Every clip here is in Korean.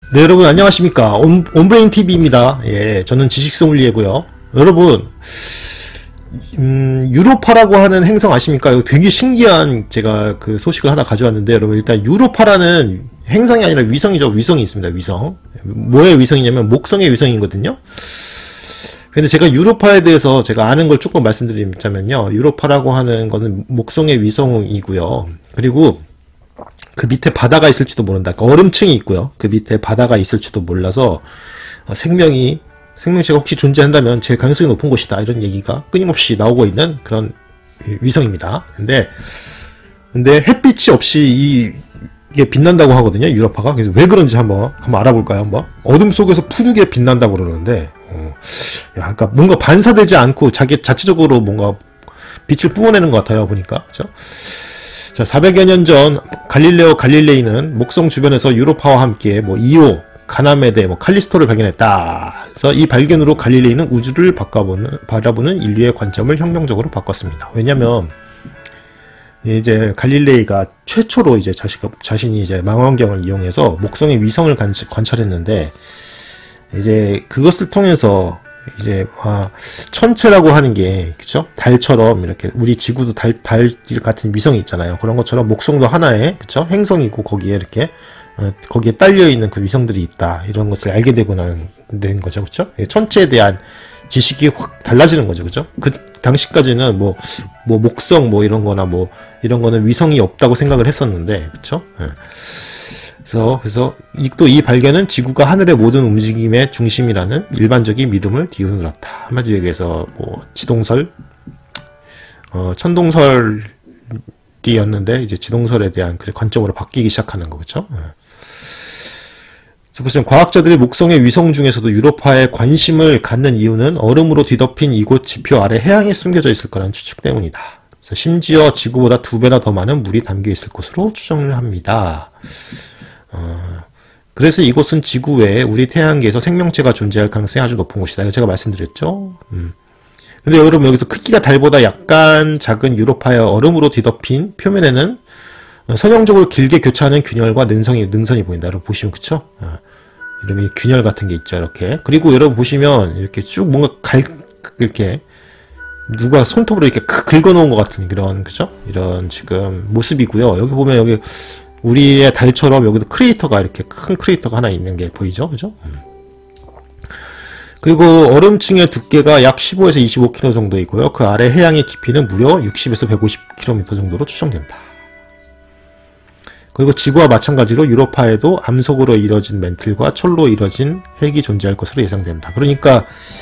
네, 여러분 안녕하십니까. 온브레인 TV입니다. 예, 저는 지식소믈리에고요. 여러분, 유로파라고 하는 행성 아십니까? 이거 되게 신기한 제가 그 소식을 하나 가져왔는데, 여러분 일단 유로파라는 행성이 아니라 위성이죠. 위성이 있습니다. 위성. 뭐의 위성이냐면 목성의 위성이거든요. 근데 제가 유로파에 대해서 제가 아는 걸 조금 말씀드리자면요. 유로파라고 하는 거는 목성의 위성이고요. 그리고 그 밑에 바다가 있을지도 모른다. 그러니까 얼음층이 있고요. 그 밑에 바다가 있을지도 몰라서 생명체가 혹시 존재한다면 제일 가능성이 높은 곳이다. 이런 얘기가 끊임없이 나오고 있는 그런 위성입니다. 근데 햇빛이 없이 이게 빛난다고 하거든요. 유로파가. 그래서 왜 그런지 한번 알아볼까요? 한번. 어둠 속에서 푸르게 빛난다고 그러는데, 그러니까 뭔가 반사되지 않고 자체적으로 뭔가 빛을 뿜어내는 것 같아요. 보니까. 그죠? 자, 400여 년 전 갈릴레오 갈릴레이는 목성 주변에서 유로파와 함께 이오, 가나메데, 칼리스토를 발견했다. 그래서 이 발견으로 갈릴레이는 우주를 바라보는 인류의 관점을 혁명적으로 바꿨습니다. 왜냐면 이제 갈릴레이가 최초로 이제 자신이 이제 망원경을 이용해서 목성의 위성을 관찰했는데, 이제 그것을 통해서 이제 천체라고 하는 게, 그쵸? 달처럼 이렇게 우리 지구도 달 같은 위성이 있잖아요. 그런 것처럼 목성도 하나의, 그쵸? 행성이고 거기에 이렇게 거기에 딸려 있는 그 위성들이 있다. 이런 것을 알게 된 거죠, 그쵸? 천체에 대한 지식이 확 달라지는 거죠, 그죠? 그 당시까지는 목성 이런 거는 위성이 없다고 생각을 했었는데, 그쵸? 그래서 또 이 발견은 지구가 하늘의 모든 움직임의 중심이라는 일반적인 믿음을 뒤흔들었다. 한마디로 얘기해서 천동설이었는데 이제 지동설에 대한 그 관점으로 바뀌기 시작하는 거죠. 보시면 과학자들이 목성의 위성 중에서도 유로파에 관심을 갖는 이유는 얼음으로 뒤덮인 이곳 지표 아래 해양이 숨겨져 있을 거라는 추측 때문이다. 그래서 심지어 지구보다 2배나 더 많은 물이 담겨 있을 것으로 추정을 합니다. 그래서 이곳은 지구 외에 우리 태양계에서 생명체가 존재할 가능성이 아주 높은 곳이다. 이거 제가 말씀드렸죠. 근데 여러분 여기서 크기가 달보다 약간 작은 유로파의 얼음으로 뒤덮인 표면에는 선형적으로 길게 교차하는 균열과 능선이 보인다. 여러분 보시면 그쵸? 이런 균열 같은 게 있죠. 이렇게. 그리고 여러분 보시면 이렇게 쭉 뭔가 이렇게 누가 손톱으로 이렇게 긁어 놓은 것 같은 그런, 그죠? 이런 지금 모습이고요. 여기 보면 여기 우리의 달처럼 여기도 크레이터가 이렇게 큰 크레이터가 하나 있는 게 보이죠? 그죠? 그리고 얼음층의 두께가 약 15에서 25km 정도이고요. 그 아래 해양의 깊이는 무려 60에서 150km 정도로 추정된다. 그리고 지구와 마찬가지로 유로파에도 암석으로 이루어진 멘틀과 철로 이루어진 핵이 존재할 것으로 예상된다. 그러니까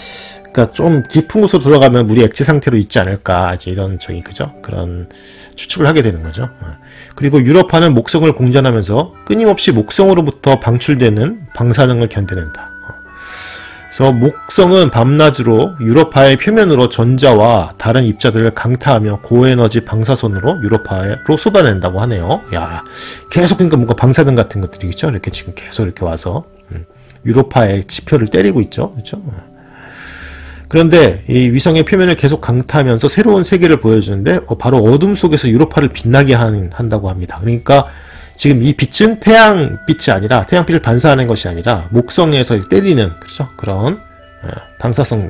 좀 깊은 곳으로 들어가면 물이 액체 상태로 있지 않을까, 이제 이런 그죠? 그런 추측을 하게 되는 거죠. 그리고 유로파는 목성을 공전하면서 끊임없이 목성으로부터 방출되는 방사능을 견뎌낸다. 그래서 목성은 밤낮으로 유로파의 표면으로 전자와 다른 입자들을 강타하며 고에너지 방사선으로 유로파로 쏟아낸다고 하네요. 야, 계속 그러니까 뭔가 방사능 같은 것들이겠죠? 이렇게 지금 계속 이렇게 와서 유로파의 지표를 때리고 있죠, 그렇죠? 그런데 이 위성의 표면을 계속 강타하면서 새로운 세계를 보여주는데 바로 어둠 속에서 유로파를 빛나게 한다고 합니다. 그러니까 지금 이 빛은 태양빛이 아니라, 태양빛을 반사하는 것이 아니라 목성에서 때리는, 그렇죠? 그런 방사선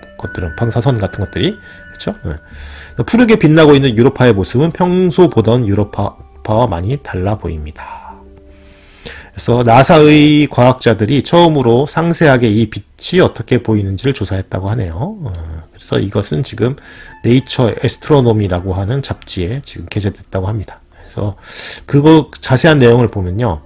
같은 것들이, 그렇죠? 푸르게 빛나고 있는 유로파의 모습은 평소 보던 유로파와 많이 달라 보입니다. 그래서 나사의 과학자들이 처음으로 상세하게 이 빛이 어떻게 보이는지를 조사했다고 하네요. 그래서 이것은 지금 네이처 애스트로노미라고 하는 잡지에 지금 게재됐다고 합니다. 그래서 그거 자세한 내용을 보면요,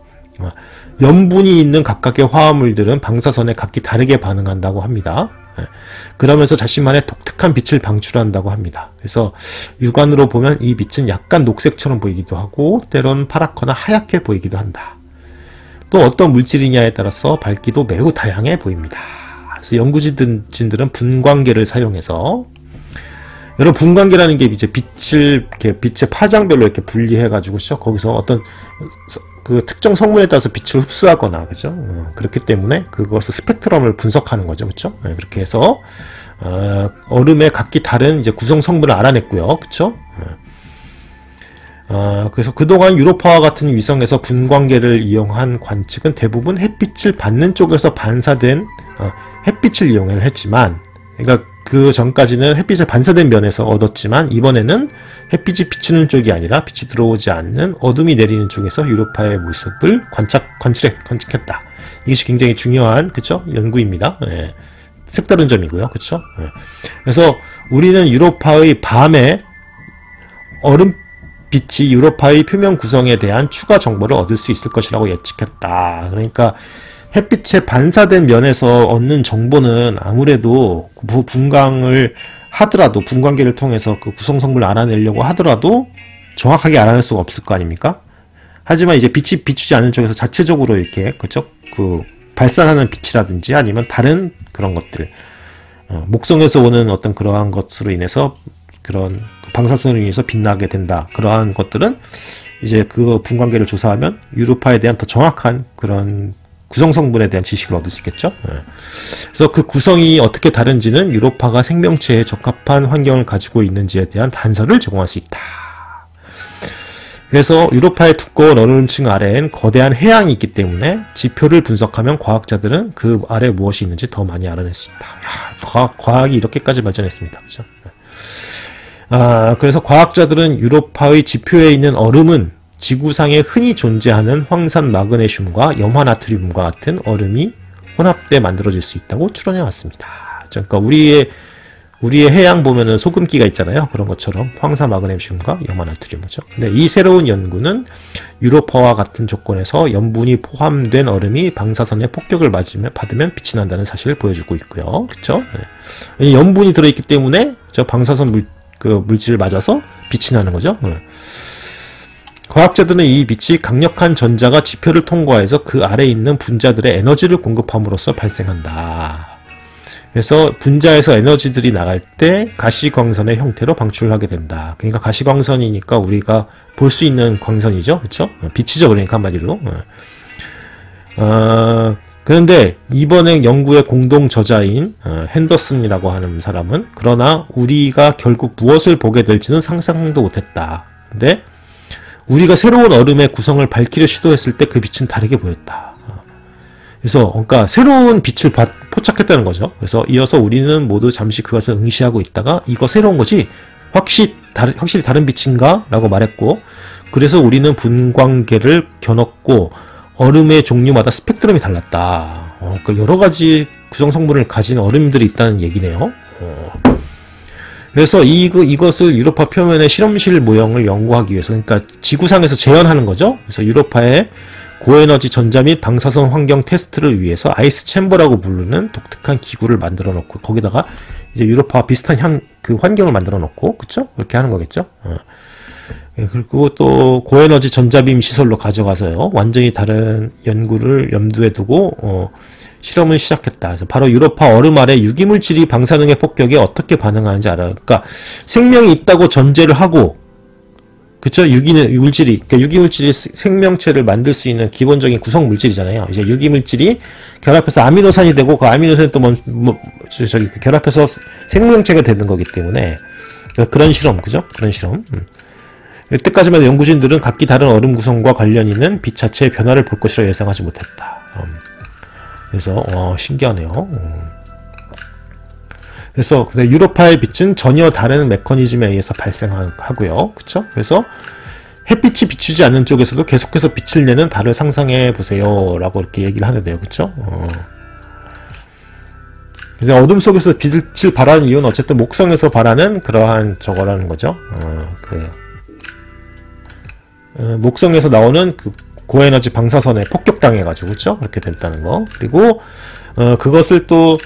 염분이 있는 각각의 화합물들은 방사선에 각기 다르게 반응한다고 합니다. 그러면서 자신만의 독특한 빛을 방출한다고 합니다. 그래서 육안으로 보면 이 빛은 약간 녹색처럼 보이기도 하고 때로는 파랗거나 하얗게 보이기도 한다. 또 어떤 물질이냐에 따라서 밝기도 매우 다양해 보입니다. 그래서 연구진들은 분광계를 사용해서, 여러분 분광계라는 게 이제 빛의 파장별로 이렇게 분리해가지고, 거기서 어떤 그 특정 성분에 따라서 빛을 흡수하거나, 그죠? 그렇기 때문에 그것을 스펙트럼을 분석하는 거죠, 그렇죠? 그렇게 해서 얼음의 각기 다른 이제 구성 성분을 알아냈고요, 그렇죠? 그래서 그동안 유로파와 같은 위성에서 분광계를 이용한 관측은 대부분 햇빛을 받는 쪽에서 반사된 햇빛을 이용을 했지만, 그러니까 그 전까지는 햇빛을 반사된 면에서 얻었지만, 이번에는 햇빛이 비추는 쪽이 아니라 빛이 들어오지 않는 어둠이 내리는 쪽에서 유로파의 모습을 관측했다. 이것이 굉장히 중요한, 그쵸? 연구입니다. 예. 색다른 점이고요. 그쵸? 예. 그래서 우리는 유로파의 밤에 얼음빛이 유로파의 표면 구성에 대한 추가 정보를 얻을 수 있을 것이라고 예측했다. 그러니까 햇빛에 반사된 면에서 얻는 정보는 아무래도 분광을 하더라도, 분광계를 통해서 그 구성 성분을 알아내려고 하더라도 정확하게 알아낼 수가 없을 거 아닙니까? 하지만 이제 빛이 비추지 않는 쪽에서 자체적으로 이렇게, 그쵸? 그 발산하는 빛이라든지 아니면 다른 그런 것들, 목성에서 오는 어떤 그러한 것으로 인해서 그런 방사선으로 인해서 빛나게 된다. 그러한 것들은 이제 그 분광계를 조사하면 유로파에 대한 더 정확한 그런 구성 성분에 대한 지식을 얻을 수 있겠죠. 그래서 그 구성이 어떻게 다른지는 유로파가 생명체에 적합한 환경을 가지고 있는지에 대한 단서를 제공할 수 있다. 그래서 유로파의 두꺼운 얼음층 아래엔 거대한 해양이 있기 때문에 지표를 분석하면 과학자들은 그 아래 무엇이 있는지 더 많이 알아낼 수 있다. 야, 과학이 이렇게까지 발전했습니다. 그죠? 그래서 과학자들은 유로파의 지표에 있는 얼음은 지구상에 흔히 존재하는 황산 마그네슘과 염화나트륨과 같은 얼음이 혼합돼 만들어질 수 있다고 추론해 왔습니다. 그러니까 우리의 해양 보면은 소금기가 있잖아요. 그런 것처럼 황산 마그네슘과 염화나트륨이죠. 근데 이 새로운 연구는 유로파와 같은 조건에서 염분이 포함된 얼음이 방사선의 폭격을 받으면 빛이 난다는 사실을 보여주고 있고요. 그렇죠? 네. 염분이 들어있기 때문에 저 방사선 물질을 맞아서 빛이 나는 거죠. 네. 과학자들은 이 빛이 강력한 전자가 지표를 통과해서 그 아래에 있는 분자들의 에너지를 공급함으로써 발생한다. 그래서 분자에서 에너지들이 나갈 때 가시광선의 형태로 방출하게 된다. 그러니까 가시광선이니까 우리가 볼 수 있는 광선이죠. 그렇죠? 빛이죠. 그러니까 한마디로. 그런데 이번에 연구의 공동 저자인 핸더슨이라고 하는 사람은, 그러나 우리가 결국 무엇을 보게 될지는 상상도 못했다. 근데 우리가 새로운 얼음의 구성을 밝히려 시도했을 때 그 빛은 다르게 보였다. 그래서 그러니까 새로운 빛을 포착했다는 거죠. 그래서 이어서 우리는 모두 잠시 그것을 응시하고 있다가 이거 새로운 거지? 확실히 다른 빛인가? 라고 말했고, 그래서 우리는 분광계를 겨눴고 얼음의 종류마다 스펙트럼이 달랐다. 그러니까 여러 가지 구성 성분을 가진 얼음들이 있다는 얘기네요. 그래서 이것을 유로파 표면의 실험실 모형을 연구하기 위해서, 그러니까 지구상에서 재현하는 거죠. 그래서 유로파의 고에너지 전자 및 방사선 환경 테스트를 위해서 아이스 챔버라고 부르는 독특한 기구를 만들어 놓고, 거기다가 이제 유로파와 비슷한 그 환경을 만들어 놓고, 그쵸? 그렇게 하는 거겠죠. 그리고 또 고에너지 전자빔 시설로 가져가서요, 완전히 다른 연구를 염두에 두고 실험을 시작했다. 그래서 바로 유로파 얼음 아래 유기물질이 방사능의 폭격에 어떻게 반응하는지 알아요. 그러니까 생명이 있다고 전제를 하고, 그쵸? 유기물질이 생명체를 만들 수 있는 기본적인 구성 물질이잖아요. 이제 유기물질이 결합해서 아미노산이 되고, 그 아미노산이 또 결합해서 생명체가 되는 거기 때문에, 그런 실험, 그죠? 그런 실험. 이때까지만 해도 연구진들은 각기 다른 얼음 구성과 관련 있는 빛 자체의 변화를 볼 것이라 예상하지 못했다. 그래서 신기하네요. 그래서 유로파의 빛은 전혀 다른 메커니즘에 의해서 발생하고요. 그쵸? 그래서 햇빛이 비추지 않는 쪽에서도 계속해서 빛을 내는 달을 상상해 보세요. 라고 이렇게 얘기를 하는데요. 그쵸? 그래서 어둠 속에서 빛을 발하는 이유는 어쨌든 목성에서 발하는 그러한 저거라는 거죠. 목성에서 나오는 그 고에너지 방사선에 폭격당해가지고, 그쵸? 그렇게 됐다는 거. 그리고, 그것을 또,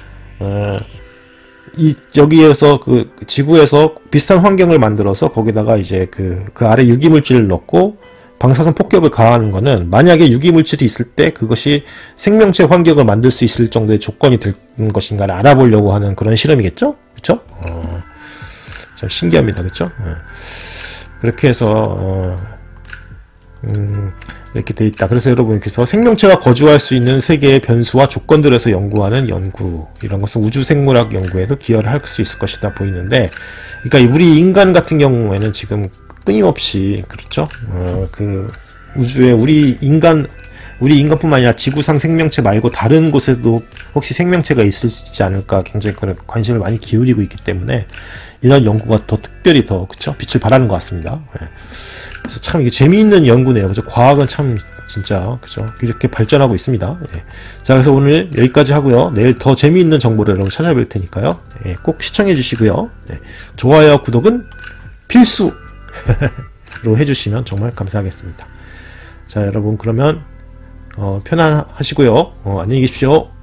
여기에서 지구에서 비슷한 환경을 만들어서 거기다가 이제 그 아래 유기물질을 넣고 방사선 폭격을 가하는 거는, 만약에 유기물질이 있을 때 그것이 생명체 환경을 만들 수 있을 정도의 조건이 될 것인가를 알아보려고 하는 그런 실험이겠죠? 그쵸? 참 신기합니다. 그쵸? 그렇게 해서, 이렇게 돼 있다. 그래서 여러분께서 생명체가 거주할 수 있는 세계의 변수와 조건들에서 연구하는 연구, 이런 것은 우주생물학 연구에도 기여를 할 수 있을 것이다 보이는데, 그러니까 우리 인간 같은 경우에는 지금 끊임없이 그렇죠. 그 우주에 우리 인간뿐만 아니라 지구상 생명체 말고 다른 곳에도 혹시 생명체가 있을지 않을까 굉장히 관심을 많이 기울이고 있기 때문에 이런 연구가 더 특별히 더 그쵸 빛을 발하는 것 같습니다. 예. 그래서 참 이게 재미있는 연구네요. 그죠? 과학은 참 진짜 그죠? 이렇게 발전하고 있습니다. 예. 자, 그래서 오늘 여기까지 하고요. 내일 더 재미있는 정보를 여러분 찾아뵐 테니까요. 예, 꼭 시청해 주시고요. 예. 좋아요와 구독은 필수로 해주시면 정말 감사하겠습니다. 자, 여러분 그러면 편안하시고요. 안녕히 계십시오.